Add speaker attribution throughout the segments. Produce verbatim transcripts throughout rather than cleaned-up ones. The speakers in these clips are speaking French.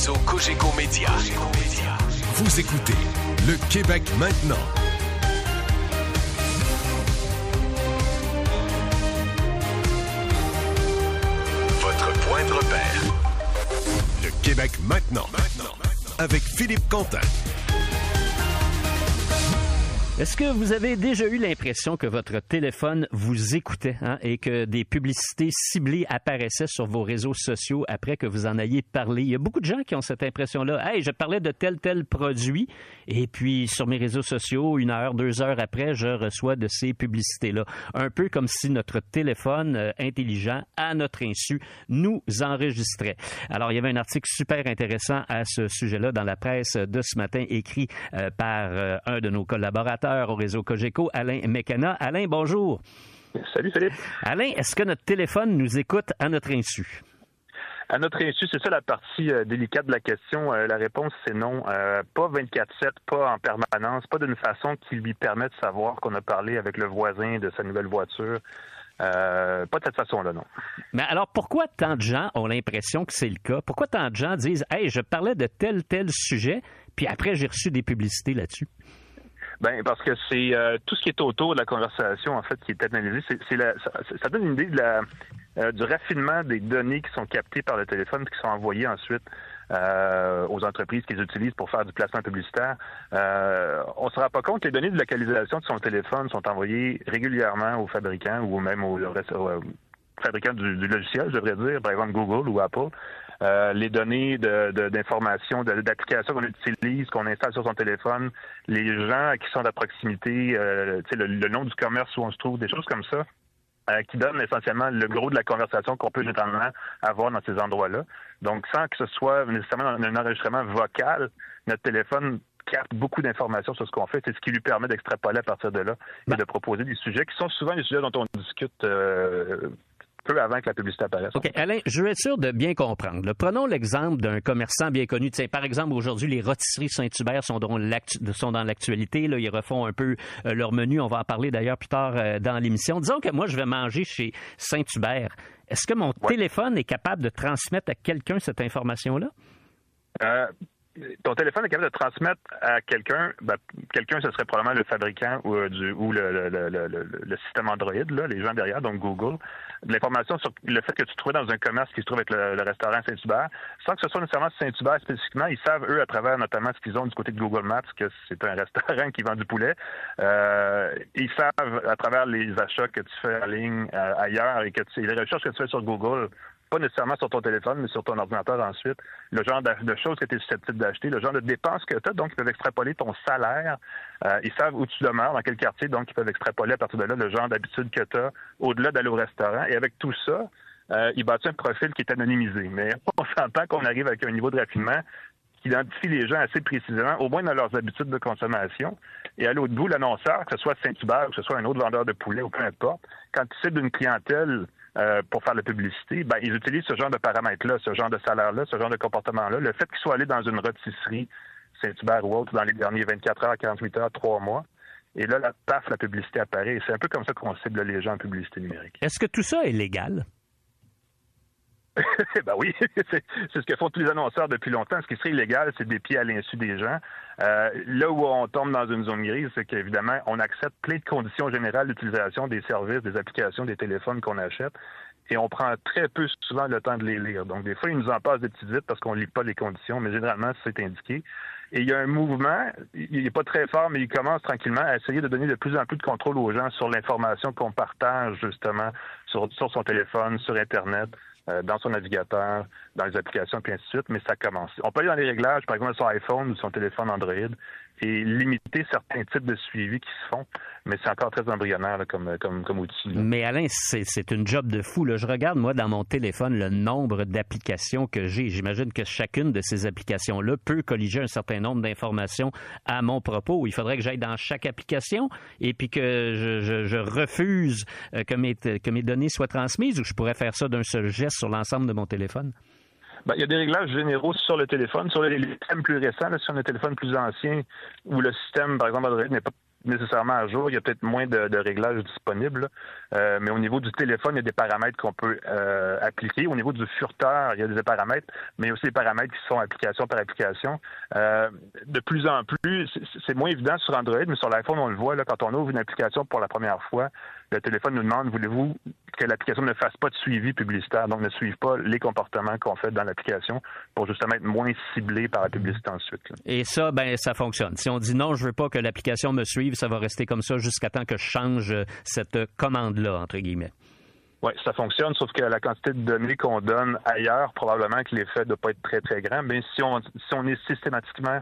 Speaker 1: réseau Cogeco Média. Vous écoutez le Québec maintenant. Votre point de repère. Le Québec maintenant. Maintenant. Avec Philippe Quentin.
Speaker 2: Est-ce que vous avez déjà eu l'impression que votre téléphone vous écoutait hein, et que des publicités ciblées apparaissaient sur vos réseaux sociaux après que vous en ayez parlé? Il y a beaucoup de gens qui ont cette impression-là. « Hey, je parlais de tel, tel produit et puis sur mes réseaux sociaux, une heure, deux heures après, je reçois de ces publicités-là. » Un peu comme si notre téléphone euh, intelligent, à notre insu, nous enregistrait. Alors, il y avait un article super intéressant à ce sujet-là dans la presse de ce matin, écrit euh, par euh, un de nos collaborateurs au réseau Cogeco, Alain Mekana. Alain, bonjour.
Speaker 3: Salut Philippe.
Speaker 2: Alain, est-ce que notre téléphone nous écoute à notre insu?
Speaker 3: À notre insu, c'est ça la partie euh, délicate de la question. Euh, la réponse, c'est non. Euh, pas vingt-quatre sept, pas en permanence, pas d'une façon qui lui permet de savoir qu'on a parlé avec le voisin de sa nouvelle voiture. Euh, pas de cette façon-là, non.
Speaker 2: Mais alors, pourquoi tant de gens ont l'impression que c'est le cas? Pourquoi tant de gens disent « Hey, je parlais de tel, tel sujet, puis après, j'ai reçu des publicités là-dessus ».
Speaker 3: Ben parce que c'est euh, tout ce qui est autour de la conversation en fait qui est analysé. C'est, c'est la, ça, ça donne une idée de la, euh, du raffinement des données qui sont captées par le téléphone et qui sont envoyées ensuite euh, aux entreprises qui les utilisent pour faire du placement publicitaire. Euh, on se rend pas compte que les données de localisation de son téléphone sont envoyées régulièrement aux fabricants ou même aux, aux fabricants du, du logiciel, je devrais dire, par exemple Google ou Apple. Euh, les données de, de, d'information, de, d'applications qu'on utilise, qu'on installe sur son téléphone, les gens qui sont à proximité, euh, le, le nom du commerce où on se trouve, des choses comme ça, euh, qui donnent essentiellement le gros de la conversation qu'on peut généralement avoir dans ces endroits-là. Donc, sans que ce soit nécessairement un enregistrement vocal, notre téléphone capte beaucoup d'informations sur ce qu'on fait. C'est ce qui lui permet d'extrapoler à partir de là et de proposer des sujets qui sont souvent des sujets dont on discute euh, peu avant que la publicité apparaisse.
Speaker 2: OK. Alain, je veux être sûr de bien comprendre. Là, prenons l'exemple d'un commerçant bien connu. T'sais, par exemple, aujourd'hui, les rôtisseries Saint-Hubert sont dans, l'actu- sont dans l'actualité. Là, ils refont un peu euh, leur menu. On va en parler d'ailleurs plus tard euh, dans l'émission. Disons que moi, je vais manger chez Saint-Hubert. Est-ce que mon ouais. téléphone est capable de transmettre à quelqu'un cette information-là?
Speaker 3: Euh... Ton téléphone est capable de transmettre à quelqu'un, ben, quelqu'un, ce serait probablement le fabricant ou, euh, du, ou le, le, le, le, le système Android, là, les gens derrière, donc Google, de l'information sur le fait que tu te trouvais dans un commerce qui se trouve avec le, le restaurant Saint-Hubert, sans que ce soit nécessairement Saint-Hubert spécifiquement. Ils savent, eux, à travers notamment ce qu'ils ont du côté de Google Maps, que c'est un restaurant qui vend du poulet. Euh, ils savent, à travers les achats que tu fais en ligne euh, ailleurs et que tu, les recherches que tu fais sur Google, pas nécessairement sur ton téléphone, mais sur ton ordinateur ensuite, le genre de, de choses que tu es susceptible d'acheter, le genre de dépenses que tu as, donc ils peuvent extrapoler ton salaire. Euh, ils savent où tu demeures, dans quel quartier, donc ils peuvent extrapoler à partir de là le genre d'habitude que tu as, au-delà d'aller au restaurant. Et avec tout ça, euh, ils bâtissent un profil qui est anonymisé. Mais on s'entend qu'on arrive avec un niveau de raffinement qui identifie les gens assez précisément, au moins dans leurs habitudes de consommation. Et à l'autre bout, l'annonceur, que ce soit Saint-Hubert ou que ce soit un autre vendeur de poulet ou peu importe, quand il cible une clientèle Euh, pour faire la publicité, ben ils utilisent ce genre de paramètres-là, ce genre de salaire-là, ce genre de comportement-là. Le fait qu'ils soient allés dans une rôtisserie Saint-Hubert ou autre dans les derniers vingt-quatre heures, quarante-huit heures, trois mois, et là, la paf, la publicité apparaît. Et c'est un peu comme ça qu'on cible les gens en publicité numérique.
Speaker 2: Est-ce que tout ça est légal?
Speaker 3: Ben oui, c'est, c'est ce que font tous les annonceurs depuis longtemps. Ce qui serait illégal, c'est des pieds à l'insu des gens. Euh, là où on tombe dans une zone grise, c'est qu'évidemment, on accepte plein de conditions générales d'utilisation des services, des applications, des téléphones qu'on achète, et on prend très peu souvent le temps de les lire. Donc, des fois, ils nous en passent des petites vites parce qu'on lit pas les conditions, mais généralement, c'est indiqué. Et il y a un mouvement, il n'est pas très fort, mais il commence tranquillement à essayer de donner de plus en plus de contrôle aux gens sur l'information qu'on partage, justement, sur, sur son téléphone, sur Internet, euh, dans son navigateur, dans les applications, puis ainsi de suite, mais ça commence. On peut aller dans les réglages, par exemple, son iPhone ou son téléphone Android, et limiter certains types de suivi qui se font, mais c'est encore très embryonnaire là, comme, comme, comme outil. Là.
Speaker 2: Mais Alain, c'est, c'est une job de fou. Là. Je regarde, moi, dans mon téléphone, le nombre d'applications que j'ai. J'imagine que chacune de ces applications-là peut colliger un certain nombre d'informations à mon propos. Il faudrait que j'aille dans chaque application et puis que je, je, je refuse que mes, que mes données soient transmises, ou je pourrais faire ça d'un seul geste sur l'ensemble de mon téléphone?
Speaker 3: Ben, il y a des réglages généraux sur le téléphone, sur les, les systèmes plus récents, là, sur les téléphones plus anciens, où le système, par exemple, Android n'est pas nécessairement à jour. Il y a peut-être moins de, de réglages disponibles. Euh, mais au niveau du téléphone, il y a des paramètres qu'on peut euh, appliquer. Au niveau du furteur, il y a des paramètres, mais aussi des paramètres qui sont application par application. Euh, de plus en plus, c'est, c'est moins évident sur Android, mais sur l'iPhone, on le voit, là, quand on ouvre une application pour la première fois, le téléphone nous demande, voulez-vous que l'application ne fasse pas de suivi publicitaire, donc ne suive pas les comportements qu'on fait dans l'application pour justement être moins ciblé par la publicité ensuite. Là.
Speaker 2: Et ça, ben ça fonctionne. Si on dit non, je veux pas que l'application me suive, ça va rester comme ça jusqu'à temps que je change cette commande-là, entre guillemets.
Speaker 3: Oui, ça fonctionne, sauf que la quantité de données qu'on donne ailleurs, probablement que l'effet ne doit pas être très, très grand. Mais si on, si on est systématiquement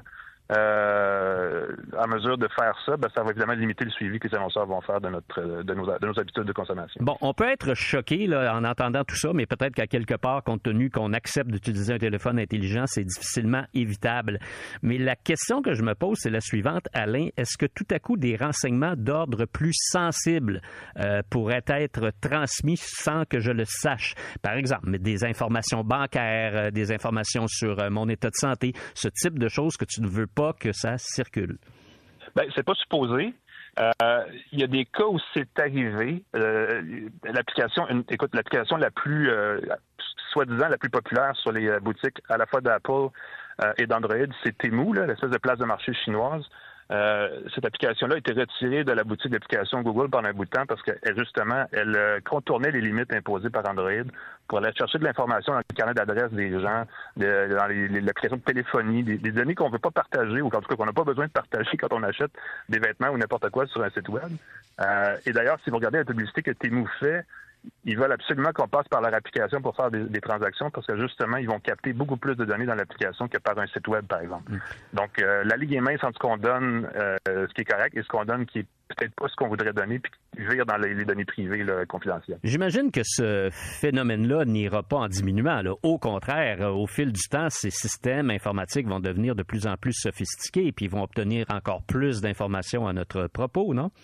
Speaker 3: Euh, à mesure de faire ça, ben, ça va évidemment limiter le suivi que les annonceurs vont faire de, notre, de, nos, de nos habitudes de consommation.
Speaker 2: Bon, on peut être choqué là, en entendant tout ça, mais peut-être qu'à quelque part, compte tenu qu'on accepte d'utiliser un téléphone intelligent, c'est difficilement évitable. Mais la question que je me pose, c'est la suivante, Alain. Est-ce que tout à coup, des renseignements d'ordre plus sensibles euh, pourraient être transmis sans que je le sache? Par exemple, des informations bancaires, des informations sur euh, mon état de santé, ce type de choses que tu ne veux pas que ça circule?
Speaker 3: Bien, c'est pas supposé. Euh, il y a des cas où c'est arrivé. Euh, l'application, une, écoute, l'application la plus, euh, soi-disant la plus populaire sur les boutiques à la fois d'Apple euh, et d'Android, c'est Temu, là, l'espèce de place de marché chinoise. Euh, cette application-là a été retirée de la boutique d'application Google pendant un bout de temps parce qu'elle, justement, elle euh, contournait les limites imposées par Android pour aller chercher de l'information dans le carnet d'adresse des gens, de, dans les, les, l'application de téléphonie, des, des données qu'on ne veut pas partager ou en tout cas qu'on n'a pas besoin de partager quand on achète des vêtements ou n'importe quoi sur un site web. Euh, et d'ailleurs, si vous regardez la publicité que Temu fait, ils veulent absolument qu'on passe par leur application pour faire des, des transactions parce que justement, ils vont capter beaucoup plus de données dans l'application que par un site web, par exemple. Mm. Donc, euh, la ligne est mince entre ce qu'on donne, euh, ce qui est correct, et ce qu'on donne qui est peut-être pas ce qu'on voudrait donner, puis qui vire dans les, les données privées là, confidentielles.
Speaker 2: J'imagine que ce phénomène-là n'ira pas en diminuant. Là. Au contraire, au fil du temps, ces systèmes informatiques vont devenir de plus en plus sophistiqués et puis ils vont obtenir encore plus d'informations à notre propos, non?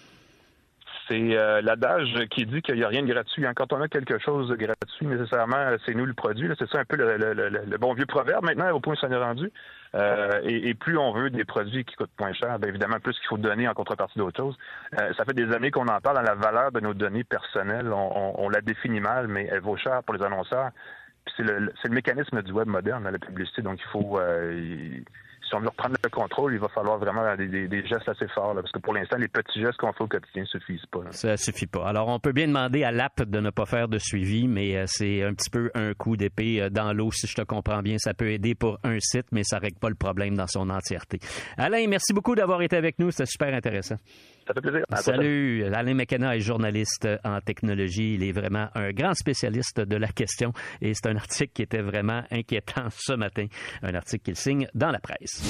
Speaker 3: C'est euh, l'adage qui dit qu'il n'y a rien de gratuit. Hein. Quand on a quelque chose de gratuit, nécessairement, c'est nous le produit. Là. C'est ça un peu le, le, le, le bon vieux proverbe maintenant, au point où ça en est rendu. Euh, et, et plus on veut des produits qui coûtent moins cher, bien évidemment, plus qu'il faut donner en contrepartie d'autres choses. Euh, ça fait des années qu'on en parle dans la valeur de nos données personnelles. On, on, on la définit mal, mais elle vaut cher pour les annonceurs. Puis c'est le, c'est le mécanisme du web moderne, dans la publicité. Donc, il faut... Euh, il, si on veut reprendre le contrôle, il va falloir vraiment des, des, des gestes assez forts. Là, parce que pour l'instant, les petits gestes qu'on fait au quotidien ne suffisent pas. Là.
Speaker 2: Ça suffit pas. Alors, on peut bien demander à l'app de ne pas faire de suivi, mais euh, c'est un petit peu un coup d'épée euh, dans l'eau. Si je te comprends bien, ça peut aider pour un site, mais ça ne règle pas le problème dans son entièreté. Alain, merci beaucoup d'avoir été avec nous. C'était super intéressant.
Speaker 3: Ça fait plaisir.
Speaker 2: Salut. Alain McKenna est journaliste en technologie. Il est vraiment un grand spécialiste de la question et c'est un article qui était vraiment inquiétant ce matin. Un article qu'il signe dans la presse.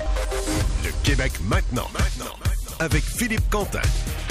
Speaker 1: Le Québec maintenant, maintenant, avec Philippe Quentin.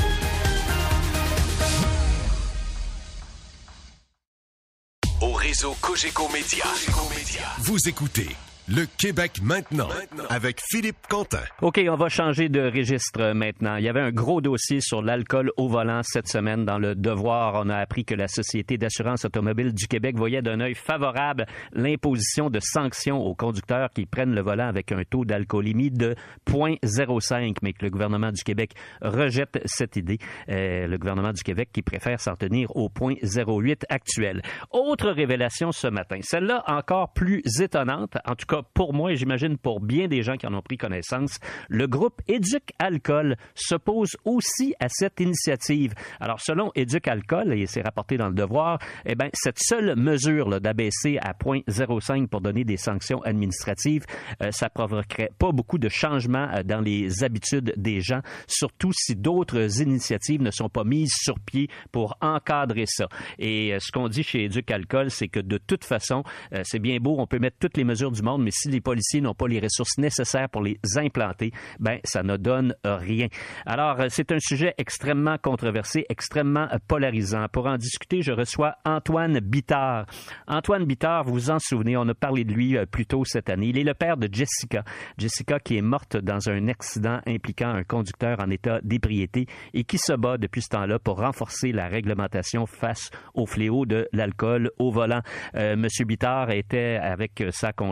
Speaker 1: Au réseau Cogeco Média. Vous écoutez Le Québec maintenant, avec Philippe Quentin.
Speaker 2: OK, on va changer de registre maintenant. Il y avait un gros dossier sur l'alcool au volant cette semaine dans le Devoir. On a appris que la Société d'assurance automobile du Québec voyait d'un œil favorable l'imposition de sanctions aux conducteurs qui prennent le volant avec un taux d'alcoolémie de zéro virgule zéro cinq, mais que le gouvernement du Québec rejette cette idée. Euh, le gouvernement du Québec qui préfère s'en tenir au zéro virgule zéro huit actuel. Autre révélation ce matin, celle-là encore plus étonnante, en tout cas pour moi et j'imagine pour bien des gens qui en ont pris connaissance, le groupe Éduc Alcool s'oppose aussi à cette initiative. Alors, selon Éduc Alcool, et c'est rapporté dans le Devoir, eh bien, cette seule mesure là, d'abaisser à zéro virgule zéro cinq pour donner des sanctions administratives, euh, ça provoquerait pas beaucoup de changements euh, dans les habitudes des gens, surtout si d'autres initiatives ne sont pas mises sur pied pour encadrer ça. Et euh, ce qu'on dit chez Éduc Alcool, c'est que de toute façon, euh, c'est bien beau, on peut mettre toutes les mesures du monde, mais si les policiers n'ont pas les ressources nécessaires pour les implanter, ben ça ne donne rien. Alors, c'est un sujet extrêmement controversé, extrêmement polarisant. Pour en discuter, je reçois Antoine Bittard. Antoine Bittard, vous vous en souvenez, on a parlé de lui plus tôt cette année. Il est le père de Jessica. Jessica qui est morte dans un accident impliquant un conducteur en état d'ébriété et qui se bat depuis ce temps-là pour renforcer la réglementation face au fléau de l'alcool au volant. Euh, Monsieur Bittard était avec sa conjointe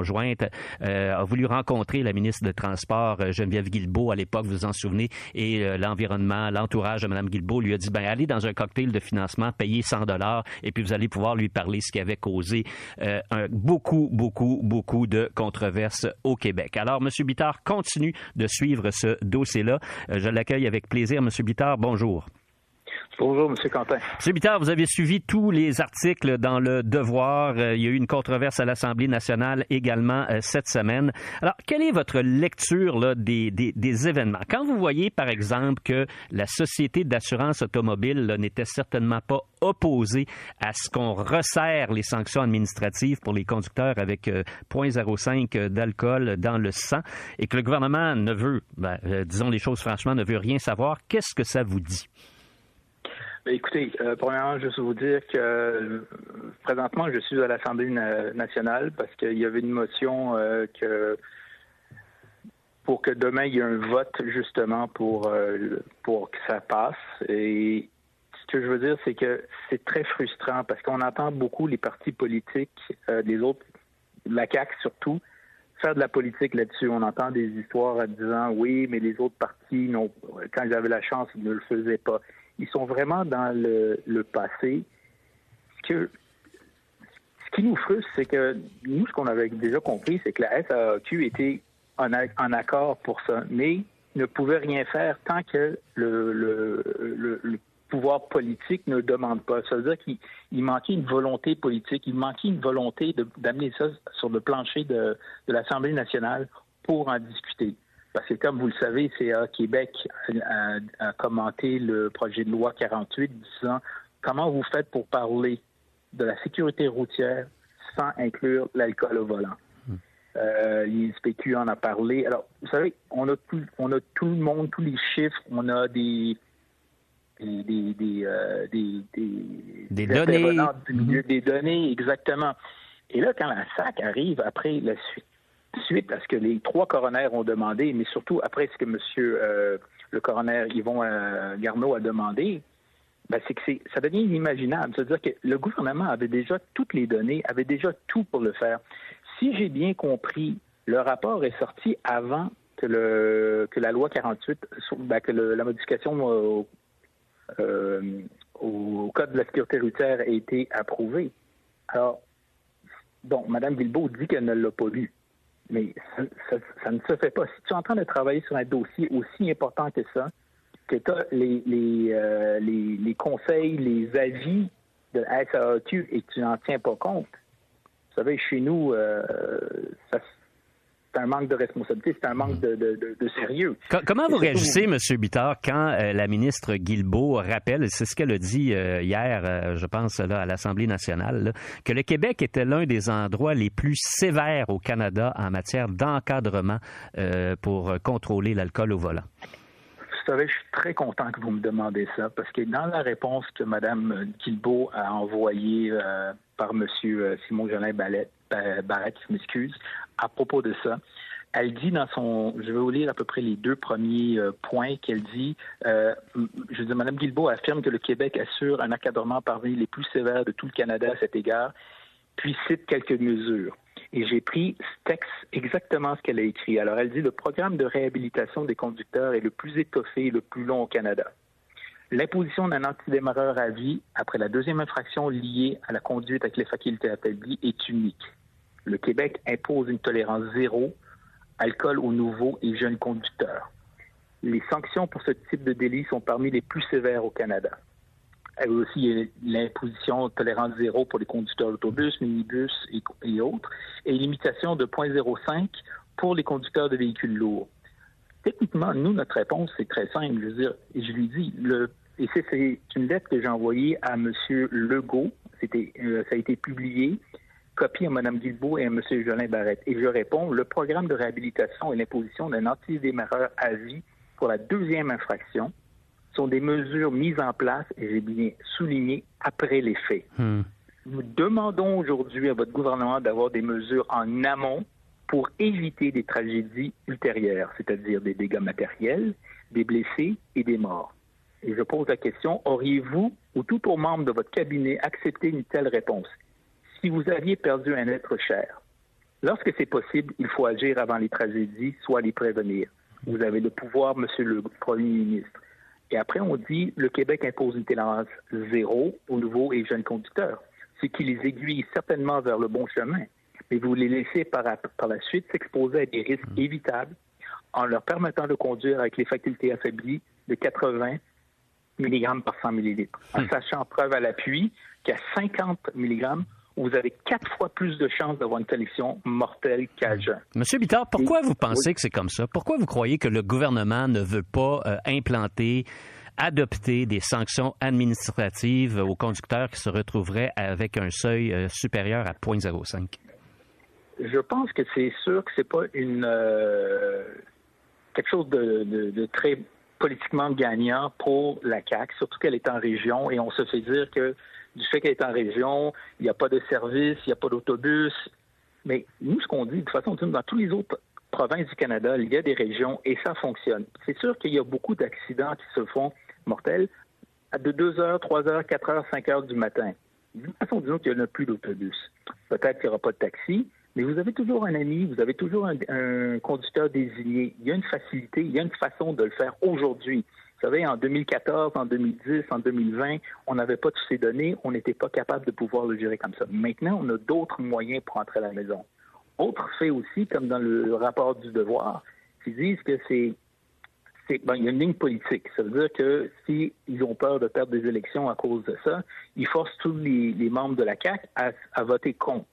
Speaker 2: euh, a voulu rencontrer la ministre des Transports, euh, Geneviève Guilbeault, à l'époque, vous vous en souvenez, et euh, l'environnement, l'entourage de Mme Guilbeault lui a dit, ben allez dans un cocktail de financement, payez cent dollars, et puis vous allez pouvoir lui parler, ce qui avait causé euh, un, beaucoup, beaucoup, beaucoup de controverses au Québec. Alors, M. Bittard continue de suivre ce dossier-là. Euh, je l'accueille avec plaisir. M. Bittard, bonjour.
Speaker 4: Bonjour, M. Quentin.
Speaker 2: M. Bittard, vous avez suivi tous les articles dans Le Devoir. Euh, il y a eu une controverse à l'Assemblée nationale également euh, cette semaine. Alors, quelle est votre lecture là, des, des, des événements? Quand vous voyez, par exemple, que la Société d'assurance automobile là, n'était certainement pas opposée à ce qu'on resserre les sanctions administratives pour les conducteurs avec euh, zéro virgule zéro cinq d'alcool dans le sang et que le gouvernement ne veut, ben, euh, disons les choses franchement, ne veut rien savoir, qu'est-ce que ça vous dit?
Speaker 4: Écoutez, euh, premièrement, juste vous dire que euh, présentement, je suis à l'Assemblée na- nationale parce qu'il y avait une motion euh, que pour que demain, il y ait un vote justement pour, euh, pour que ça passe. Et ce que je veux dire, c'est que c'est très frustrant parce qu'on entend beaucoup les partis politiques, euh, les autres, la C A Q surtout, faire de la politique là-dessus. On entend des histoires en disant « oui, mais les autres partis, non, quand ils avaient la chance, ils ne le faisaient pas ». Ils sont vraiment dans le, le passé. Ce, que, ce qui nous frustre, c'est que nous, ce qu'on avait déjà compris, c'est que la S A A Q était en, en accord pour ça, mais ne pouvait rien faire tant que le, le, le, le pouvoir politique ne demande pas. Ça veut dire qu'il il manquait une volonté politique, il manquait une volonté de, d'amener ça sur le plancher de, de l'Assemblée nationale pour en discuter. Parce que, comme vous le savez, C A Québec a, a commenté le projet de loi quarante-huit disant comment vous faites pour parler de la sécurité routière sans inclure l'alcool au volant. Mmh. Euh, l'I S P Q en a parlé. Alors, vous savez, on a tout, on a tout le monde, tous les chiffres, on a des des des des, euh, des, des,
Speaker 2: des données,
Speaker 4: du milieu, mmh. des données exactement. Et là, quand la S A C arrive après la suite. Suite à ce que les trois coronaires ont demandé, mais surtout après ce que M. Euh, le coroner Yvon euh, Garneau a demandé, ben c'est que c'est, ça devient inimaginable. C'est-à-dire que le gouvernement avait déjà toutes les données, avait déjà tout pour le faire. Si j'ai bien compris, le rapport est sorti avant que, le, que la loi quarante-huit, ben que le, la modification au, euh, au Code de la sécurité routière ait été approuvée. Alors, bon, Mme Guilbeault dit qu'elle ne l'a pas lu. Mais ça, ça, ça ne se fait pas. Si tu es en train de travailler sur un dossier aussi important que ça, que tu as les, les, euh, les, les conseils, les avis de la S A A Q et que tu n'en tiens pas compte, vous savez, chez nous, euh, ça, c'est un manque de responsabilité, c'est un manque de, de, de, de sérieux.
Speaker 2: Comment vous réagissez, M. Bittard, quand euh, la ministre Guilbeault rappelle, c'est ce qu'elle a dit euh, hier, euh, je pense, là, à l'Assemblée nationale, là, que le Québec était l'un des endroits les plus sévères au Canada en matière d'encadrement euh, pour contrôler l'alcool au volant?
Speaker 4: Vous savez, je suis très content que vous me demandez ça, parce que dans la réponse que Mme Guilbeault a envoyée euh, par M. Simon-Jolin Barrette, Barrette, je m'excuse, à propos de ça, elle dit dans son, je vais vous lire à peu près les deux premiers euh, points qu'elle dit, euh, je veux dire, Mme Guilbeault affirme que le Québec assure un encadrement parmi les plus sévères de tout le Canada à cet égard, puis cite quelques mesures. Et j'ai pris ce texte, exactement ce qu'elle a écrit. Alors, elle dit, le programme de réhabilitation des conducteurs est le plus étoffé et le plus long au Canada. L'imposition d'un antidémarreur à vie après la deuxième infraction liée à la conduite avec les facultés affaiblies est unique. Le Québec impose une tolérance zéro, alcool aux nouveaux et jeunes conducteurs. Les sanctions pour ce type de délit sont parmi les plus sévères au Canada. Elle a aussi l'imposition de tolérance zéro pour les conducteurs d'autobus, minibus et, et autres, et limitation de zéro virgule zéro cinq pour les conducteurs de véhicules lourds. Techniquement, nous, notre réponse, c'est très simple. Je veux dire, et je lui dis, le, et c'est, c'est une lettre que j'ai envoyée à M. Legault, c'était, euh, ça a été publié, copie à Mme Guilbeault et à M. Jolin Barrette. Et je réponds, le programme de réhabilitation et l'imposition d'un antidémarreur à vie pour la deuxième infraction sont des mesures mises en place, et j'ai bien souligné, après les faits. Hmm. Nous demandons aujourd'hui à votre gouvernement d'avoir des mesures en amont pour éviter des tragédies ultérieures, c'est-à-dire des dégâts matériels, des blessés et des morts. Et je pose la question, auriez-vous ou tout autre membre de votre cabinet accepté une telle réponse? Si vous aviez perdu un être cher, Lorsque c'est possible, il faut agir avant les tragédies, soit les prévenir. Vous avez le pouvoir, Monsieur le Premier ministre. Et après, on dit le Québec impose une tolérance zéro aux nouveaux et jeunes conducteurs, ce qui les aiguille certainement vers le bon chemin. Mais vous les laissez par, par la suite s'exposer à des risques mmh. évitables en leur permettant de conduire avec les facultés affaiblies de quatre-vingts milligrammes par cent millilitres, en mmh. sachant preuve à l'appui qu'à cinquante milligrammes, vous avez quatre fois plus de chances d'avoir une collision mortelle qu'à jeun.
Speaker 2: Monsieur Bittard, pourquoi vous pensez oui. que c'est comme ça? Pourquoi vous croyez que le gouvernement ne veut pas euh, implanter, adopter des sanctions administratives aux conducteurs qui se retrouveraient avec un seuil euh, supérieur à zéro virgule zéro cinq?
Speaker 4: Je pense que c'est sûr que c'est pas une euh, quelque chose de, de, de très politiquement gagnant pour la C A Q, surtout qu'elle est en région, et on se fait dire que du fait qu'elle est en région, il n'y a pas de service, il n'y a pas d'autobus. Mais nous, ce qu'on dit, de toute façon, dans toutes les autres provinces du Canada, il y a des régions et ça fonctionne. C'est sûr qu'il y a beaucoup d'accidents qui se font mortels de deux heures, trois heures, quatre heures, cinq heures du matin. D'une façon, disons qu'il n'y en a plus d'autobus. Peut-être qu'il n'y aura pas de taxi, mais vous avez toujours un ami, vous avez toujours un, un conducteur désigné. Il y a une facilité, il y a une façon de le faire aujourd'hui. Vous savez, en deux mille quatorze, en deux mille dix, en deux mille vingt, on n'avait pas toutes ces données, on n'était pas capable de pouvoir le gérer comme ça. Maintenant, on a d'autres moyens pour entrer à la maison. Autre fait aussi, comme dans le rapport du Devoir, qui disent que c'est, c'est ben, il y a une ligne politique. Ça veut dire que s'ils ont peur de perdre des élections à cause de ça, ils forcent tous les, les membres de la C A Q à, à voter contre.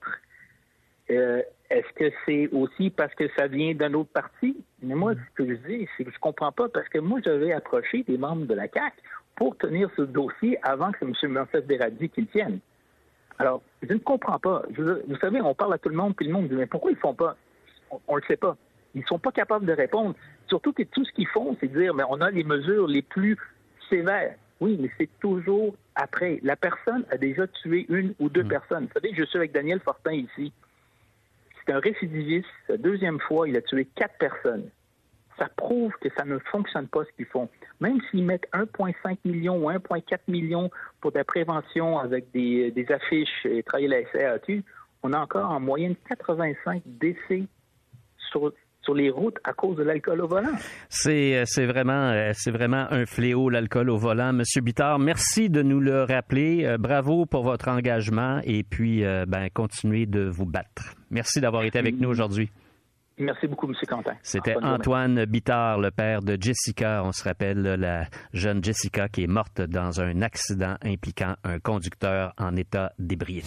Speaker 4: Euh, est-ce que c'est aussi parce que ça vient d'un autre parti? Mais moi, ce que je dis, c'est que je comprends pas, parce que moi, j'avais approché des membres de la C A Q pour tenir ce dossier avant que M. Meursault-Déradi qu'il tienne. Alors, je ne comprends pas. Je, vous savez, on parle à tout le monde, puis le monde dit, mais pourquoi ils ne font pas? On ne le sait pas. Ils ne sont pas capables de répondre. Surtout que tout ce qu'ils font, c'est dire, mais on a les mesures les plus sévères. Oui, mais c'est toujours après. La personne a déjà tué une ou deux mmh. personnes. Vous savez, je suis avec Daniel Fortin ici. C'est un récidiviste. La deuxième fois, il a tué quatre personnes. Ça prouve que ça ne fonctionne pas ce qu'ils font. Même s'ils mettent un virgule cinq million ou un virgule quatre million pour de la prévention avec des, des affiches et travailler la S A Q, on a encore en moyenne quatre-vingt-cinq décès sur, sur les routes à cause de l'alcool au volant.
Speaker 2: C'est, c'est, vraiment, c'est vraiment un fléau, l'alcool au volant. Monsieur Bittard, merci de nous le rappeler. Euh, bravo pour votre engagement et puis euh, ben, continuez de vous battre. Merci d'avoir été avec nous aujourd'hui.
Speaker 4: Merci beaucoup, M. Quentin.
Speaker 2: C'était Antoine Bittard, le père de Jessica. On se rappelle la jeune Jessica qui est morte dans un accident impliquant un conducteur en état d'ébriété.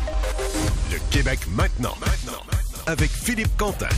Speaker 1: Le Québec maintenant, maintenant, avec Philippe Quentin.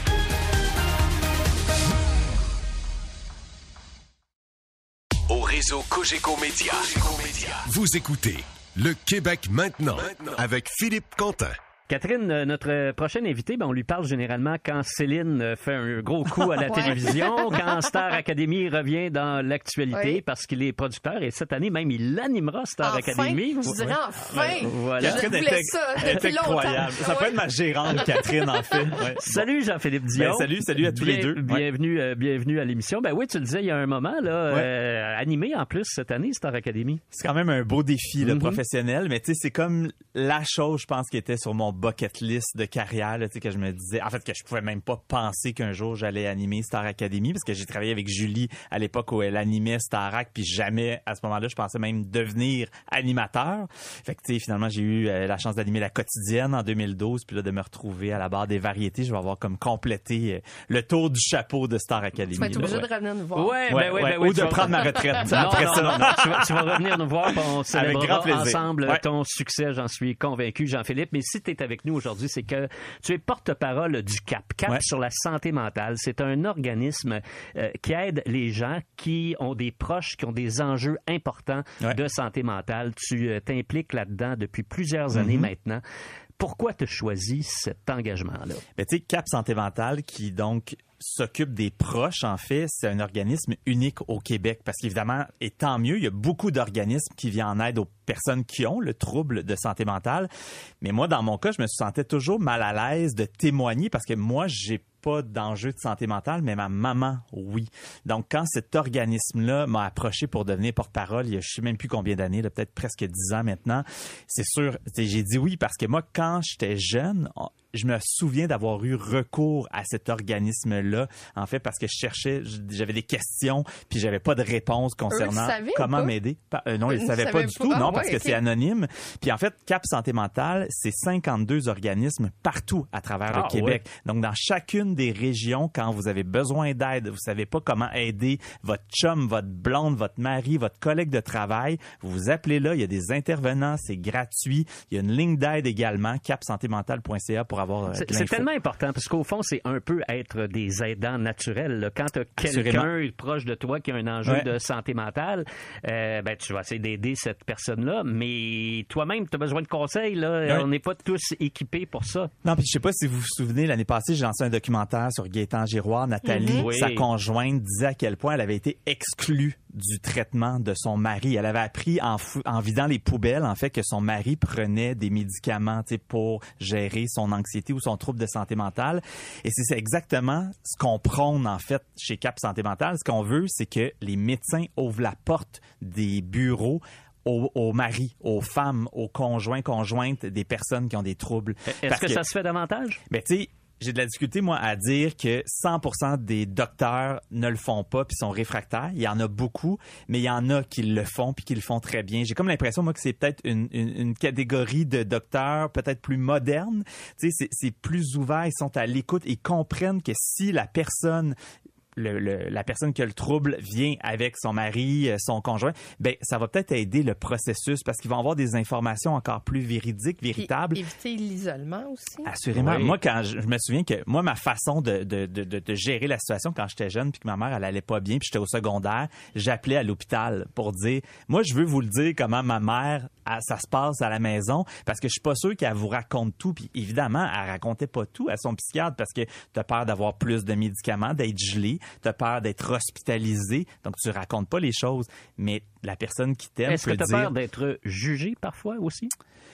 Speaker 1: Au réseau Cogeco Média. Vous écoutez Le Québec maintenant, maintenant. avec Philippe Quentin.
Speaker 2: Catherine, notre prochaine invitée, ben on lui parle généralement quand Céline fait un gros coup à la ouais. télévision, quand Star Academy revient dans l'actualité, oui. parce qu'il est producteur et cette année même, il animera Star
Speaker 5: enfin,
Speaker 2: Academy.
Speaker 5: Je dirais enfin! Ouais.
Speaker 2: Voilà.
Speaker 5: Catherine je voulais ça depuis longtemps. Incroyable.
Speaker 6: Ça peut être ma gérante, Catherine, en fait. Ouais.
Speaker 2: Salut Jean-Philippe Dion.
Speaker 6: Ben, salut, salut à tous
Speaker 2: Bien,
Speaker 6: les deux.
Speaker 2: Bienvenue, ouais. euh, bienvenue à l'émission. Ben oui, tu le disais il y a un moment, là, ouais. euh, animé en plus cette année, Star Academy.
Speaker 6: C'est quand même un beau défi là, mm-hmm. professionnel, mais tu sais, c'est comme la chose, je pense, qui était sur mon bucket list de carrière, là, que je me disais, en fait, que je pouvais même pas penser qu'un jour j'allais animer Star Academy, parce que j'ai travaillé avec Julie à l'époque où elle animait Starac, puis jamais, à ce moment-là, je pensais même devenir animateur. Fait que, tu sais, finalement, j'ai eu euh, la chance d'animer La Quotidienne en deux mille douze, puis là, de me retrouver à la barre des variétés. Je vais avoir comme complété euh, le tour du chapeau de Star Academy.
Speaker 5: Tu vas être obligé
Speaker 6: là,
Speaker 5: de revenir nous voir.
Speaker 2: Ouais,
Speaker 6: ouais,
Speaker 2: ben, ouais,
Speaker 6: ouais,
Speaker 2: ben,
Speaker 6: ou
Speaker 2: ouais,
Speaker 6: de
Speaker 2: vas...
Speaker 6: prendre ma retraite
Speaker 2: non,
Speaker 6: après
Speaker 2: non,
Speaker 6: ça.
Speaker 2: Non, non, tu, vas, tu vas revenir nous voir, puis on célébrera ensemble
Speaker 6: ouais.
Speaker 2: ton succès, j'en suis convaincu, Jean-Philippe. Mais si tu es avec nous aujourd'hui, c'est que tu es porte-parole du C A P. C A P ouais. sur la santé mentale. C'est un organisme euh, qui aide les gens qui ont des proches, qui ont des enjeux importants ouais. de santé mentale. Tu euh, t'impliques là-dedans depuis plusieurs mm-hmm. années maintenant. Pourquoi tu as choisi cet engagement-là?
Speaker 6: Ben, tu sais, C A P Santé mentale qui, donc, s'occupe des proches, en fait, c'est un organisme unique au Québec parce qu'évidemment, et tant mieux, il y a beaucoup d'organismes qui viennent en aide aux personnes qui ont le trouble de santé mentale. Mais moi, dans mon cas, je me sentais toujours mal à l'aise de témoigner parce que moi, j'ai pas d'enjeu de santé mentale, mais ma maman, oui. Donc, quand cet organisme-là m'a approché pour devenir porte-parole, il y a je sais même plus combien d'années, là, peut-être presque dix ans maintenant, c'est sûr, j'ai dit oui parce que moi, quand j'étais jeune, je me souviens d'avoir eu recours à cet organisme-là, en fait, parce que je cherchais, j'avais des questions, puis j'avais pas de réponse concernant
Speaker 5: Eux,
Speaker 6: comment m'aider. Euh, non, ils ne savaient pas du tout, non, parce que c'est anonyme. Puis en fait, Cap Santé Mentale, c'est cinquante-deux organismes partout à travers le Québec. Ouais. Donc, dans chacune des régions, quand vous avez besoin d'aide, vous savez pas comment aider votre chum, votre blonde, votre mari, votre collègue de travail, vous vous appelez là, il y a des intervenants, c'est gratuit. Il y a une ligne d'aide également, cap santé mentale point c a pour avoir euh,
Speaker 2: C'est, c'est tellement important, parce qu'au fond, c'est un peu être des aidants naturels. Là. Quand tu as quelqu'un proche de toi qui a un enjeu ouais. de santé mentale, euh, ben, tu vas essayer d'aider cette personne-là, mais toi-même, tu as besoin de conseils. Là. Ouais. On n'est pas tous équipés pour ça.
Speaker 6: Non, puis je sais pas si vous vous souvenez, l'année passée, j'ai lancé un documentaire sur Gaétan Giroir. Nathalie, mm-hmm. oui. sa conjointe, disait à quel point elle avait été exclue du traitement de son mari. Elle avait appris en, fou- en vidant les poubelles, en fait, que son mari prenait des médicaments pour gérer son anxiété ou son trouble de santé mentale. Et c'est, c'est exactement ce qu'on prône, en fait, chez Cap Santé Mentale. Ce qu'on veut, c'est que les médecins ouvrent la porte des bureaux aux, aux maris, aux femmes, aux conjoints, conjointes des personnes qui ont des troubles.
Speaker 2: Est-ce Parce que, que ça se fait davantage?
Speaker 6: Ben, tu sais, j'ai de la difficulté, moi, à dire que cent pour cent des docteurs ne le font pas puis sont réfractaires. Il y en a beaucoup, mais il y en a qui le font puis qui le font très bien. J'ai comme l'impression, moi, que c'est peut-être une, une, une catégorie de docteurs peut-être plus moderne. Tu sais, c'est, c'est plus ouvert, ils sont à l'écoute, ils comprennent que si la personne... Le, le, la personne qui a le trouble vient avec son mari, son conjoint, ben ça va peut-être aider le processus parce qu'ils vont avoir des informations encore plus véridiques, véritables.
Speaker 5: Et éviter l'isolement aussi.
Speaker 6: Assurément.
Speaker 2: Oui.
Speaker 6: Moi, quand je, je me souviens que moi, ma façon de, de, de, de, de gérer la situation quand j'étais jeune puis que ma mère, elle allait pas bien puis j'étais au secondaire, j'appelais à l'hôpital pour dire, moi, je veux vous le dire comment ma mère, elle, ça se passe à la maison parce que je suis pas sûr qu'elle vous raconte tout. Puis évidemment, elle racontait pas tout à son psychiatre parce que tu as peur d'avoir plus de médicaments, d'être gelé. Tu as peur d'être hospitalisé, donc tu racontes pas les choses, mais la personne qui t'aime
Speaker 2: Est-ce
Speaker 6: peut
Speaker 2: que tu as
Speaker 6: dire...
Speaker 2: peur d'être jugé parfois aussi?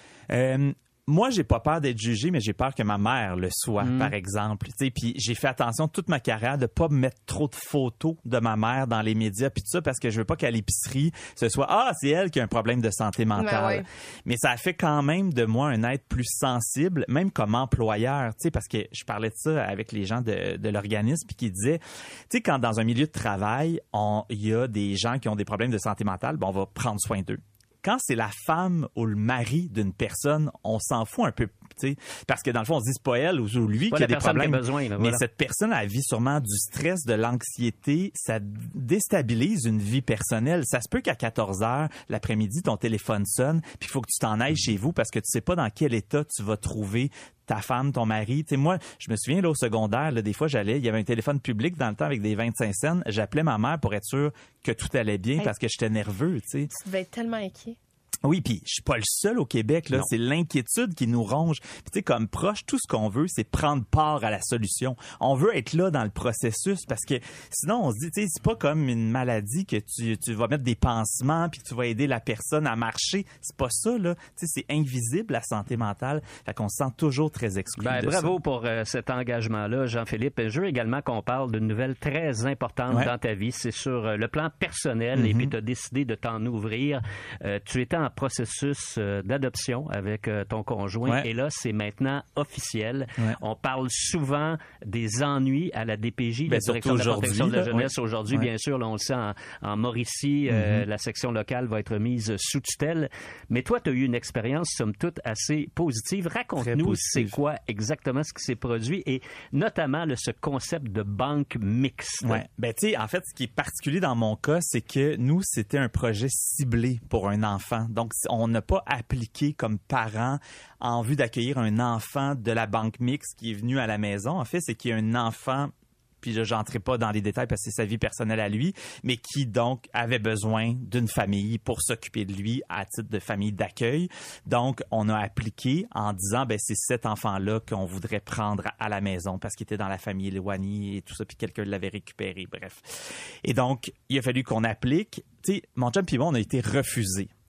Speaker 6: Euh, moi, j'ai pas peur d'être jugé, mais j'ai peur que ma mère le soit, mmh. par exemple. Tu sais, puis j'ai fait attention toute ma carrière de pas mettre trop de photos de ma mère dans les médias puis tout ça parce que je veux pas qu'à l'épicerie ce soit ah c'est elle qui a un problème de santé mentale. Ouais. Mais ça a fait quand même de moi un être plus sensible, même comme employeur. Tu sais, parce que je parlais de ça avec les gens de, de l'organisme puis qui disaient, tu sais, quand dans un milieu de travail, il y a des gens qui ont des problèmes de santé mentale, ben on va prendre soin d'eux. Quand c'est la femme ou le mari d'une personne, on s'en fout un peu, tu sais, parce que dans le fond, on se dit c'est pas elle ou lui qui a des problèmes.
Speaker 2: Qui a besoin, là,
Speaker 6: mais
Speaker 2: voilà.
Speaker 6: cette personne, elle vit sûrement du stress, de l'anxiété, ça déstabilise une vie personnelle. Ça se peut qu'à quatorze heures l'après-midi, ton téléphone sonne, puis il faut que tu t'en ailles chez vous parce que tu sais pas dans quel état tu vas trouver ta femme, ton mari. Tu sais, moi, je me souviens, là, au secondaire, là, des fois, j'allais, il y avait un téléphone public dans le temps avec des vingt-cinq cents. J'appelais ma mère pour être sûr que tout allait bien hey. parce que j'étais nerveux, tu sais.
Speaker 5: Tu devais être tellement inquiet.
Speaker 6: Oui, puis je suis pas le seul au Québec, là. Non. C'est l'inquiétude qui nous ronge. Puis tu sais, comme proche, tout ce qu'on veut, c'est prendre part à la solution. On veut être là dans le processus parce que sinon, on se dit, tu sais, c'est pas comme une maladie que tu, tu vas mettre des pansements puis que tu vas aider la personne à marcher. C'est pas ça, là. Tu sais, c'est invisible, la santé mentale. Fait qu'on se sent toujours très exclu
Speaker 2: ben,
Speaker 6: de
Speaker 2: bravo
Speaker 6: ça.
Speaker 2: pour euh, cet engagement-là, Jean-Philippe. Je veux également qu'on parle d'une nouvelle très importante ouais. dans ta vie. C'est sur euh, le plan personnel mm-hmm. et puis tu as décidé de t'en ouvrir. Euh, tu étais en processus euh, d'adoption avec euh, ton conjoint ouais. et là, c'est maintenant officiel. Ouais. On parle souvent des ennuis à la D P J,
Speaker 6: ben,
Speaker 2: la Direction de la protection de la jeunesse. Ouais. Aujourd'hui, ouais. bien sûr, là, on le sait, en, en Mauricie, mm-hmm. euh, la section locale va être mise sous tutelle. Mais toi, tu as eu une expérience, somme toute, assez positive. Raconte-nous c'est quoi exactement ce qui s'est produit et notamment là, ce concept de banque mixte.
Speaker 6: Ouais. Ben, tu sais, en fait, ce qui est particulier dans mon cas, c'est que nous, c'était un projet ciblé pour un enfant. Donc, on n'a pas appliqué comme parents en vue d'accueillir un enfant de la banque mixte qui est venu à la maison. En fait, c'est qu'il y a un enfant, puis là, j'entrerai pas dans les détails parce que c'est sa vie personnelle à lui, mais qui donc avait besoin d'une famille pour s'occuper de lui à titre de famille d'accueil. Donc, on a appliqué en disant, ben c'est cet enfant-là qu'on voudrait prendre à la maison parce qu'il était dans la famille éloignée et tout ça, puis quelqu'un l'avait récupéré, bref. Et donc, il a fallu qu'on applique. Tu sais, mon chum puis moi, on a été refusés.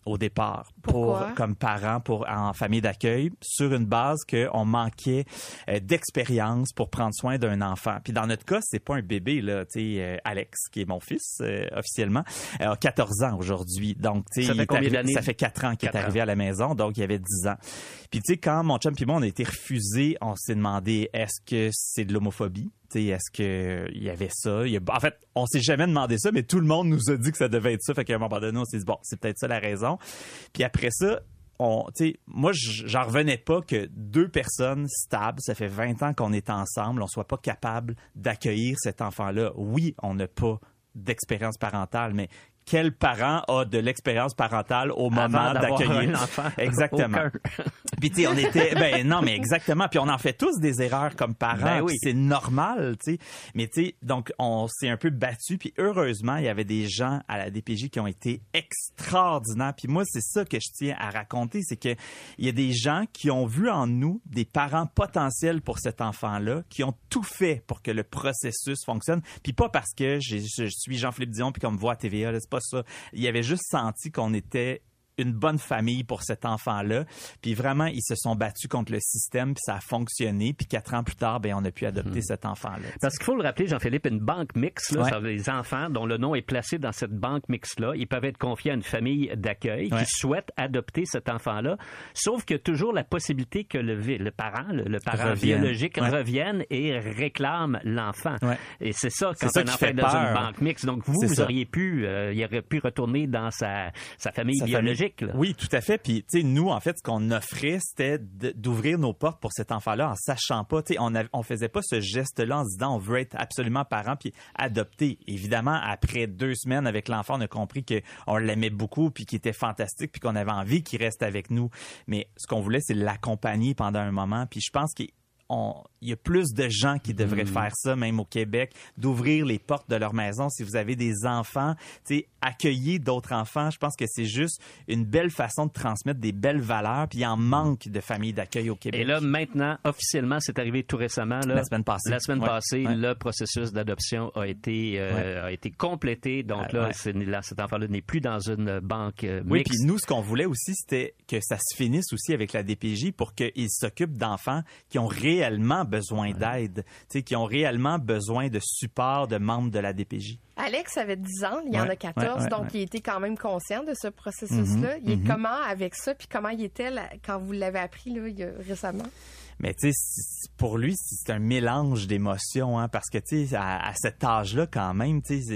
Speaker 6: au départ
Speaker 5: Pourquoi?
Speaker 6: pour comme parents pour en famille d'accueil sur une base qu'on manquait euh, d'expérience pour prendre soin d'un enfant. Puis dans notre cas, c'est pas un bébé là, tu sais euh, Alex qui est mon fils euh, officiellement euh, a quatorze ans aujourd'hui. Donc tu sais
Speaker 2: ça fait combien d'années?
Speaker 6: Ça fait quatre ans qu'il est arrivé
Speaker 2: ans.
Speaker 6: à la maison, donc il avait dix ans. Puis tu sais quand mon chum puis moi on a été refusés, on s'est demandé est-ce que c'est de l'homophobie? T'sais, est-ce que il y avait ça? Il y a... En fait, on s'est jamais demandé ça, mais tout le monde nous a dit que ça devait être ça. Fait qu'à un moment donné, on s'est dit, bon, c'est peut-être ça la raison. Puis après ça, on, t'sais, moi, j'en revenais pas que deux personnes stables, ça fait vingt ans qu'on est ensemble, on soit pas capable d'accueillir cet enfant-là. Oui, on n'a pas d'expérience parentale, mais quel parent a de l'expérience parentale au moment d'accueillir
Speaker 2: un enfant?
Speaker 6: Exactement. Puis tu sais, on était ben non mais exactement, puis on en fait tous des erreurs comme parents,
Speaker 2: ben oui.
Speaker 6: c'est normal, tu sais. Mais tu sais, donc on s'est un peu battu, puis heureusement, il y avait des gens à la D P J qui ont été extraordinaires. Puis moi, c'est ça que je tiens à raconter, c'est que il y a des gens qui ont vu en nous des parents potentiels pour cet enfant-là, qui ont tout fait pour que le processus fonctionne, puis pas parce que j'ai, je suis Jean-Philippe Dion puis qu'on me voit à T V A, là, c'est pas ça. Il avait juste senti qu'on était une bonne famille pour cet enfant-là. Puis vraiment, ils se sont battus contre le système, puis ça a fonctionné. Puis quatre ans plus tard, ben on a pu adopter mmh. cet enfant-là. T'sais.
Speaker 2: Parce qu'il faut le rappeler, Jean-Philippe, une banque mixte, là,
Speaker 6: ouais.
Speaker 2: ça veut dire des enfants dont le nom est placé dans cette banque mixte-là. Ils peuvent être confiés à une famille d'accueil ouais. qui souhaite adopter cet enfant-là. Sauf qu'il y a toujours la possibilité que le, le parent, le, le parent revienne. biologique ouais. revienne et réclame l'enfant. Ouais. Et c'est ça quand c'est ça un enfant est dans une banque mixte. Donc vous, c'est vous ça. auriez pu, euh, il aurait pu retourner dans sa, sa famille sa biologique. Famille.
Speaker 6: Oui, tout à fait. Puis, tu sais, nous, en fait, ce qu'on offrait, c'était d'ouvrir nos portes pour cet enfant-là en sachant pas. Tu sais, on, a, on faisait pas ce geste-là en se disant on veut être absolument parent puis adopter. Évidemment, après deux semaines avec l'enfant, on a compris qu'on l'aimait beaucoup puis qu'il était fantastique puis qu'on avait envie qu'il reste avec nous. Mais ce qu'on voulait, c'est l'accompagner pendant un moment. Puis je pense qu'il On, il y a plus de gens qui devraient mmh. faire ça, même au Québec, d'ouvrir les portes de leur maison. Si vous avez des enfants, tu sais, accueillir d'autres enfants, je pense que c'est juste une belle façon de transmettre des belles valeurs, puis il en manque de familles d'accueil au Québec.
Speaker 2: Et là, maintenant, officiellement, c'est arrivé tout récemment. Là,
Speaker 6: la semaine passée.
Speaker 2: La semaine
Speaker 6: ouais.
Speaker 2: passée,
Speaker 6: ouais.
Speaker 2: le processus d'adoption a été, euh, ouais. a été complété. Donc ah, là, ouais. c'est, là, cet enfant-là n'est plus dans une banque euh, mixte.
Speaker 6: Oui, puis nous, ce qu'on voulait aussi, c'était que ça se finisse aussi avec la D P J pour qu'ils s'occupent d'enfants qui ont réellement besoin ouais. d'aide, tu sais, qui ont réellement besoin de support de membres de la D P J.
Speaker 5: Alex avait dix ans, il y en
Speaker 6: ouais,
Speaker 5: a quatorze,
Speaker 6: ouais, ouais,
Speaker 5: donc
Speaker 6: ouais.
Speaker 5: il était quand même conscient de ce processus-là.
Speaker 6: Mm-hmm,
Speaker 5: il est
Speaker 6: mm-hmm.
Speaker 5: comment avec ça, puis comment il était là, quand vous l'avez appris là, il y a, récemment?
Speaker 6: Mais tu sais, pour lui, c'est un mélange d'émotions, hein, parce que tu sais, à, à cet âge-là, quand même, tu sais,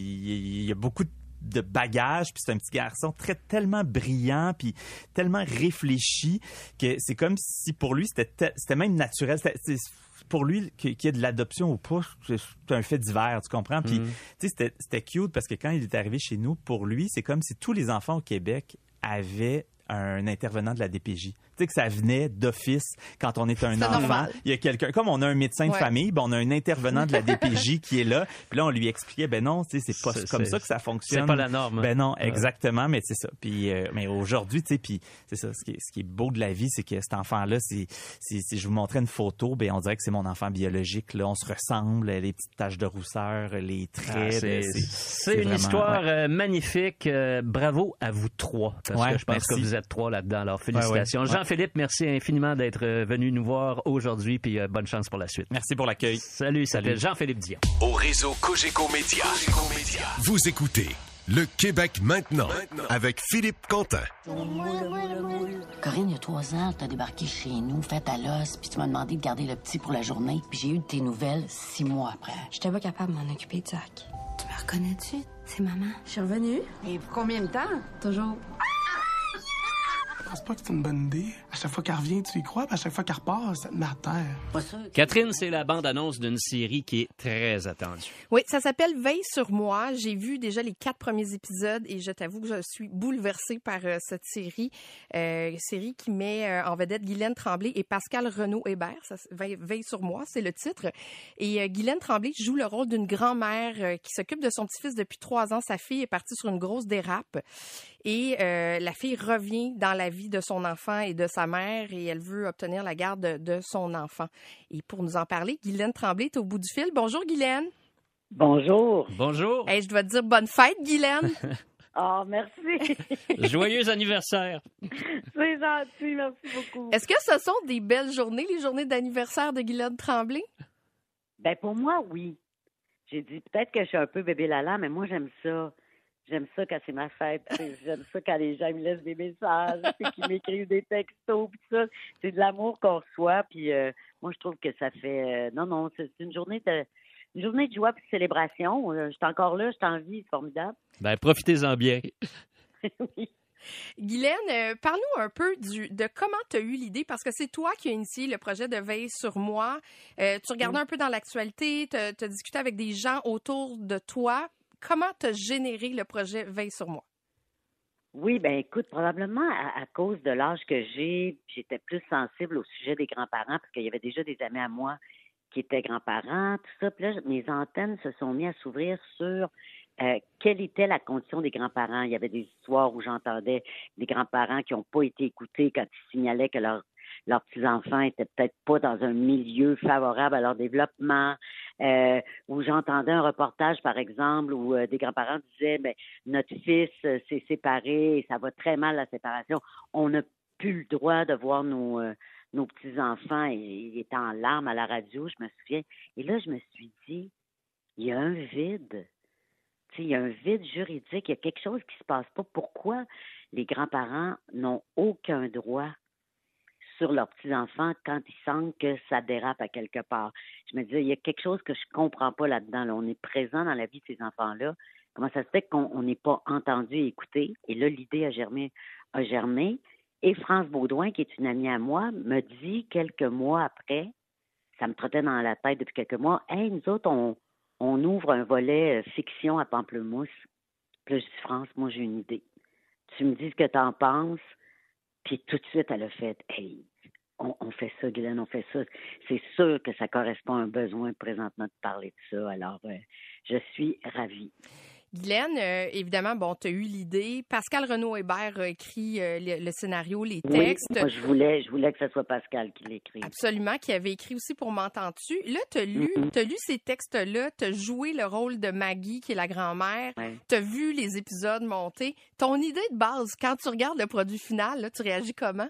Speaker 6: il y a beaucoup de de bagages, puis c'est un petit garçon très tellement brillant puis tellement réfléchi que c'est comme si pour lui c'était te, c'était même naturel, c'était, c'est, pour lui qu'il y ait de l'adoption ou pas, c'est un fait divers, tu comprends? Puis mm. tu sais c'était c'était cute parce que quand il est arrivé chez nous, pour lui, c'est comme si tous les enfants au Québec avaient un intervenant de la D P J. Tu sais que ça venait d'office quand on est un
Speaker 5: c'est
Speaker 6: enfant.
Speaker 5: Normal.
Speaker 6: Il y a quelqu'un, comme on a un médecin de ouais. famille, ben on a un intervenant de la D P J qui est là. Puis là, on lui expliquait, ben non, tu sais, c'est pas c'est, comme c'est, ça que ça fonctionne.
Speaker 2: C'est pas la norme.
Speaker 6: Ben non, exactement, mais c'est ça. Puis, euh, mais aujourd'hui, tu sais, puis c'est ça. Ce qui est, ce qui est beau de la vie, c'est que cet enfant-là, c'est, c'est, si je vous montrais une photo, ben on dirait que c'est mon enfant biologique. Là, on se ressemble, les petites taches de rousseur, les traits.
Speaker 2: Ah, c'est, c'est, c'est, c'est une vraiment, histoire ouais. euh, magnifique. Euh, bravo à vous trois, parce ouais, que je pense merci. que vous êtes trois là-dedans. Alors félicitations, ouais, ouais. Jean-Philippe, merci infiniment d'être venu nous voir aujourd'hui, puis euh, bonne chance pour la suite.
Speaker 6: Merci pour l'accueil.
Speaker 2: Salut, ça s'appelle Jean-Philippe Dion.
Speaker 1: Au réseau Cogeco Média. Cogeco Média. Vous écoutez Le Québec maintenant, maintenant. avec Philippe Quentin.
Speaker 7: Corinne, il y a trois ans, tu as débarqué chez nous, faite à l'os, puis tu m'as demandé de garder le petit pour la journée, puis j'ai eu de tes nouvelles six mois après.
Speaker 8: J'étais pas capable de m'en occuper de Zach. Tu me reconnais-tu? C'est maman. Je suis revenue.
Speaker 9: Et pour combien de temps?
Speaker 8: Toujours.
Speaker 10: Je pense pas que c'est une bonne idée. À chaque fois qu'elle revient, tu y crois, puis à chaque fois qu'elle repart, ça te met à terre.
Speaker 7: Pas sûr.
Speaker 2: Catherine, c'est la bande-annonce d'une série qui est très attendue.
Speaker 5: Oui, ça s'appelle Veille sur moi. J'ai vu déjà les quatre premiers épisodes et je t'avoue que je suis bouleversée par euh, cette série. Euh, série qui met euh, en vedette Guylaine Tremblay et Pascal Renaud-Hébert. Ça, Veille, Veille sur moi, c'est le titre. Et euh, Guylaine Tremblay joue le rôle d'une grand-mère euh, qui s'occupe de son petit-fils depuis trois ans. Sa fille est partie sur une grosse dérape. Et euh, la fille revient dans la vie de son enfant et de sa mère et elle veut obtenir la garde de, de son enfant. Et pour nous en parler, Guylaine Tremblay est au bout du fil. Bonjour, Guylaine.
Speaker 11: Bonjour.
Speaker 2: Bonjour.
Speaker 5: Hey, je dois te dire bonne fête, Guylaine.
Speaker 9: Oh, merci.
Speaker 2: Joyeux anniversaire.
Speaker 9: C'est gentil, merci beaucoup.
Speaker 5: Est-ce que ce sont des belles journées, les journées d'anniversaire de Guylaine Tremblay?
Speaker 9: Ben pour moi, oui. J'ai dit peut-être que je suis un peu bébé lala, mais moi, j'aime ça. J'aime ça quand c'est ma fête. J'aime ça quand les gens me laissent des messages, puis qu'ils m'écrivent des textos, puis tout ça. C'est de l'amour qu'on reçoit, puis euh, moi, je trouve que ça fait... Euh, non, non, c'est une journée de... Une journée de joie et de célébration. Euh, je suis encore là, je suis en vie, c'est formidable.
Speaker 2: Ben, profitez-en bien.
Speaker 5: Oui. Guylaine, euh, parle-nous un peu du, de comment tu as eu l'idée, parce que c'est toi qui as initié le projet de Veille sur moi. Euh, tu regardais oui. un peu dans l'actualité, tu as discuté avec des gens autour de toi. Comment tu as généré le projet Veille sur moi?
Speaker 9: Oui, ben écoute, probablement à, à cause de l'âge que j'ai, j'étais plus sensible au sujet des grands-parents, parce qu'il y avait déjà des amis à moi qui étaient grands-parents, tout ça. Puis là, mes antennes se sont mises à s'ouvrir sur euh, quelle était la condition des grands-parents. Il y avait des histoires où j'entendais des grands-parents qui n'ont pas été écoutés quand ils signalaient que leur, leurs petits-enfants étaient peut-être pas dans un milieu favorable à leur développement. Euh, où j'entendais un reportage, par exemple, où euh, des grands-parents disaient ben, notre fils euh, s'est séparé et ça va très mal la séparation. On n'a plus le droit de voir nos... Euh, nos petits-enfants, ils étaient en larmes à la radio, je me souviens. Et là, je me suis dit, il y a un vide. Tu sais, il y a un vide juridique, il y a quelque chose qui ne se passe pas. Pourquoi les grands-parents n'ont aucun droit sur leurs petits-enfants quand ils sentent que ça dérape à quelque part? Je me dis, il y a quelque chose que je ne comprends pas là-dedans. Là. On est présent dans la vie de ces enfants-là. Comment ça se fait qu'on n'est pas entendu et écouté? Et là, l'idée a germé, a germé. Et France Baudouin, qui est une amie à moi, me dit quelques mois après, ça me trottait dans la tête depuis quelques mois, « Hey, nous autres, on, on ouvre un volet euh, fiction à Pamplemousse. » Puis là, je dis, France, moi, j'ai une idée. Tu me dis ce que tu en penses. Puis tout de suite, elle a fait, « Hey, on, on fait ça, Guylaine, on fait ça. » C'est sûr que ça correspond à un besoin présentement de parler de ça. Alors, euh, je suis ravie.
Speaker 5: Guylaine, euh, évidemment, bon, tu as eu l'idée. Pascal Renaud-Hébert a écrit euh, le, le scénario, les textes.
Speaker 9: Oui, moi, je voulais, je voulais que ce soit Pascal qui l'écrive.
Speaker 5: Absolument, qui avait écrit aussi pour M'entends-tu. Là, tu as lu, mm-hmm. t'as lu ces textes-là, tu as joué le rôle de Maggie, qui est la grand-mère. Ouais. Tu as vu les épisodes monter. Ton idée de base, quand tu regardes le produit final, là, tu réagis comment?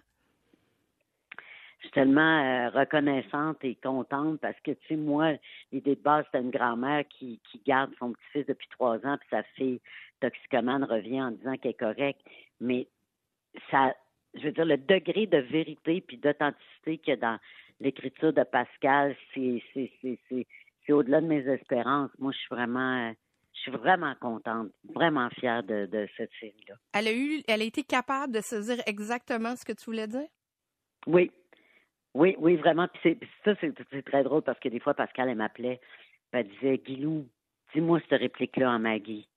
Speaker 9: Je suis tellement euh, reconnaissante et contente parce que, tu sais, moi, l'idée de base, c'était une grand-mère qui, qui garde son petit-fils depuis trois ans, puis sa fille toxicomane revient en disant qu'elle est correcte. Mais ça, je veux dire, le degré de vérité puis d'authenticité qu'il y a dans l'écriture de Pascal, c'est, c'est, c'est, c'est, c'est au-delà de mes espérances. Moi, je suis vraiment... Euh, je suis vraiment contente, vraiment fière de, de cette série-là.
Speaker 5: Elle a eu, elle a été capable de saisir exactement ce que tu voulais dire?
Speaker 9: Oui. Oui, oui, vraiment. Puis, c'est, puis ça, c'est, c'est très drôle parce que des fois, Pascal, elle m'appelait, puis elle disait, Guilou, dis-moi cette réplique-là en Maggie.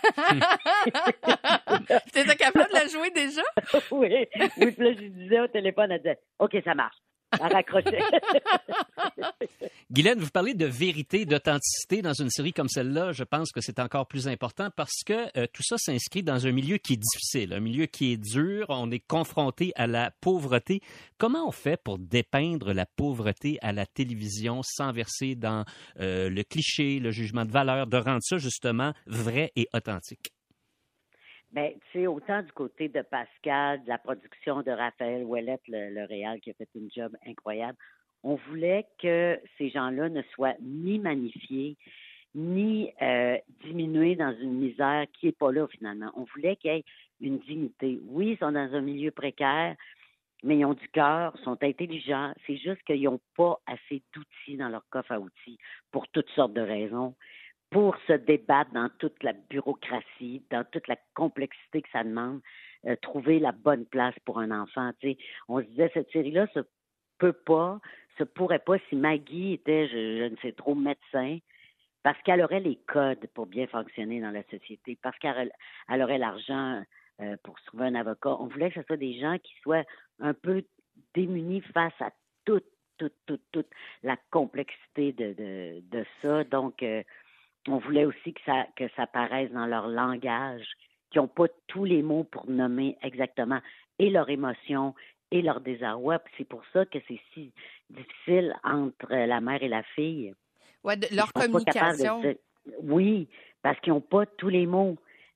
Speaker 5: T'étais capable de la jouer déjà?
Speaker 9: oui, oui. Puis là, je lui disais au téléphone, elle disait, OK, ça marche. Elle raccrochait.
Speaker 2: Guylaine, vous parlez de vérité, d'authenticité dans une série comme celle-là. Je pense que c'est encore plus important parce que euh, tout ça s'inscrit dans un milieu qui est difficile, un milieu qui est dur. On est confronté à la pauvreté. Comment on fait pour dépeindre la pauvreté à la télévision sans verser dans euh, le cliché, le jugement de valeur, de rendre ça justement vrai et authentique?
Speaker 9: Bien, tu sais, autant du côté de Pascal, de la production de Raphaël Ouellette, le, le réal qui a fait une job incroyable, on voulait que ces gens-là ne soient ni magnifiés, ni euh, diminués dans une misère qui n'est pas là finalement. On voulait qu'il y ait une dignité. Oui, ils sont dans un milieu précaire, mais ils ont du cœur, sont intelligents. C'est juste qu'ils n'ont pas assez d'outils dans leur coffre à outils pour toutes sortes de raisons, pour se débattre dans toute la bureaucratie, dans toute la complexité que ça demande, euh, trouver la bonne place pour un enfant. Tu sais, on se disait, cette série-là se peut pas, se pourrait pas si Maggie était, je, je ne sais trop, médecin, parce qu'elle aurait les codes pour bien fonctionner dans la société, parce qu'elle elle aurait l'argent euh, pour se trouver un avocat. On voulait que ce soit des gens qui soient un peu démunis face à toute, toute, toute, toute la complexité de, de, de ça. Donc, euh, on voulait aussi que ça, que ça paraisse dans leur langage, qu'ils n'ont pas tous les mots pour nommer exactement et leur émotion et leur désarroi. Puis c'est pour ça que c'est si difficile entre la mère et la fille.
Speaker 5: Ouais, de, leur communication.
Speaker 9: De dire, oui, parce qu'ils n'ont pas tous les mots.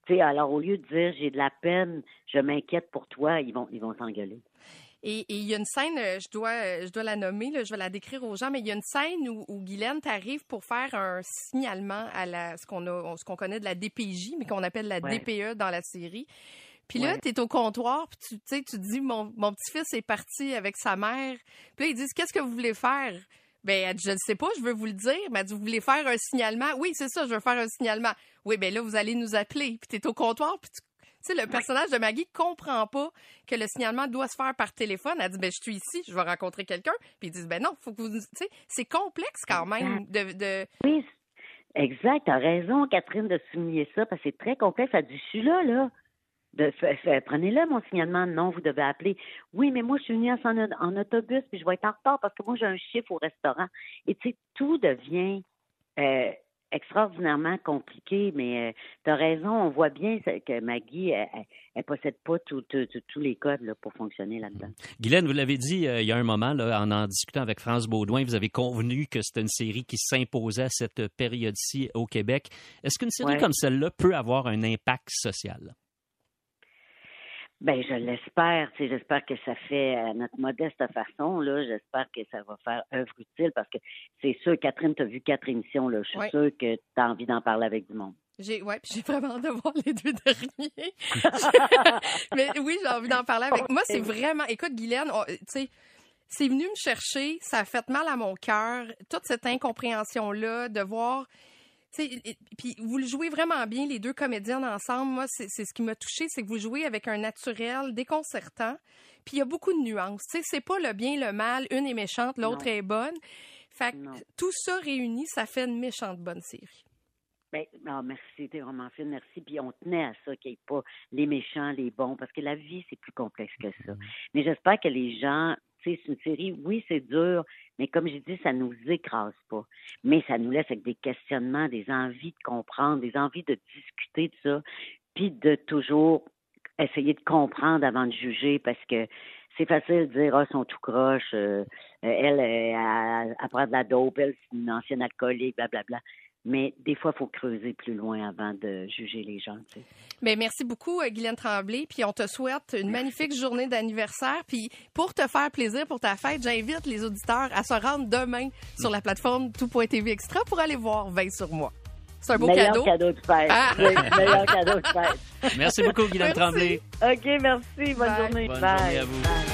Speaker 9: Tu sais, alors au lieu de dire j'ai de la peine, je m'inquiète pour toi, ils vont ils vont s'engueuler.
Speaker 5: Et il y a une scène, je dois, je dois la nommer, là, je vais la décrire aux gens, mais il y a une scène où, où Guylaine, t'arrives pour faire un signalement à la, ce qu'on a, ce qu'on connaît de la D P J, mais qu'on appelle la ouais. D P E dans la série. Puis là, ouais. t'es au comptoir, puis tu sais, tu dis, mon, mon petit-fils est parti avec sa mère. Puis là, ils disent, qu'est-ce que vous voulez faire? Ben, elle dit, je ne sais pas, je veux vous le dire. Mais elle dit, vous voulez faire un signalement? Oui, c'est ça, je veux faire un signalement. Oui, ben là, vous allez nous appeler. Puis t'es au comptoir, puis tu Tu sais, le personnage de Maggie comprend pas que le signalement doit se faire par téléphone. Elle dit, ben, je suis ici, je vais rencontrer quelqu'un. Puis ils disent, ben non, faut que vous, tu sais, c'est complexe quand même de, de...
Speaker 9: Oui, exact. T'as raison, Catherine, de souligner ça, parce que c'est très complexe. Elle dit, je suis là, là. De, f- f- prenez-le, mon signalement. Non, vous devez appeler. Oui, mais moi, je suis venue en, en autobus, puis je vais être en retard parce que moi, j'ai un chiffre au restaurant. Et tu sais, tout devient... Euh, extraordinairement compliqué, mais euh, tu as raison, on voit bien que Maggie, elle, elle, elle possède pas tous les codes là, pour fonctionner là-dedans.
Speaker 2: Guylaine, vous l'avez dit euh, il y a un moment, là, en en discutant avec France Baudouin, vous avez convenu que c'était une série qui s'imposait à cette période-ci au Québec. Est-ce qu'une série ouais. comme celle-là peut avoir un impact social?
Speaker 9: Ben, je l'espère. Tu sais, j'espère que ça fait à notre modeste façon. Là, j'espère que ça va faire œuvre utile parce que c'est sûr, Catherine, tu as vu quatre émissions. Là, je suis ouais. sûre que tu as envie d'en parler avec du monde.
Speaker 5: J'ai, ouais, puis j'ai vraiment hâte de voir les deux derniers. Mais oui, j'ai envie d'en parler avec. Moi, c'est vraiment. Écoute, Guylaine, tu sais, c'est venu me chercher. Ça a fait mal à mon cœur. Toute cette incompréhension-là, de voir. Puis vous le jouez vraiment bien, les deux comédiennes ensemble. Moi, c'est, c'est ce qui m'a touchée, c'est que vous jouez avec un naturel déconcertant. Puis il y a beaucoup de nuances. Tu sais, c'est pas le bien, le mal. Une est méchante, l'autre non. est bonne. Fait que tout ça réuni, ça fait une méchante bonne série.
Speaker 9: Ben, non, merci, t'es vraiment fine, merci. Puis on tenait à ça, qu'il n'y ait pas les méchants, les bons, parce que la vie, c'est plus complexe que ça. Mais j'espère que les gens... C'est une série, oui, c'est dur, mais comme j'ai dit, ça nous écrase pas. Mais ça nous laisse avec des questionnements, des envies de comprendre, des envies de discuter de ça, puis de toujours essayer de comprendre avant de juger, parce que c'est facile de dire, ah, ils sont tout croche, euh, elle, elle, elle prend de la dope, elle, c'est une ancienne alcoolique, blablabla. Mais des fois, il faut creuser plus loin avant de juger les gens. Tu sais.
Speaker 5: Bien, merci beaucoup, Guylaine Tremblay. Puis on te souhaite une magnifique journée d'anniversaire. Puis pour te faire plaisir pour ta fête, j'invite les auditeurs à se rendre demain sur la plateforme tout point t v extra pour aller voir vingt sur moi. C'est un beau
Speaker 9: meilleur
Speaker 5: cadeau.
Speaker 9: cadeau de fête. Ah. Oui, meilleur cadeau de fête.
Speaker 2: Merci beaucoup, Guylaine Tremblay.
Speaker 9: OK, merci. Bonne
Speaker 5: Bye.
Speaker 9: journée.
Speaker 2: Bonne
Speaker 9: Bye.
Speaker 2: journée à vous.
Speaker 9: Bye.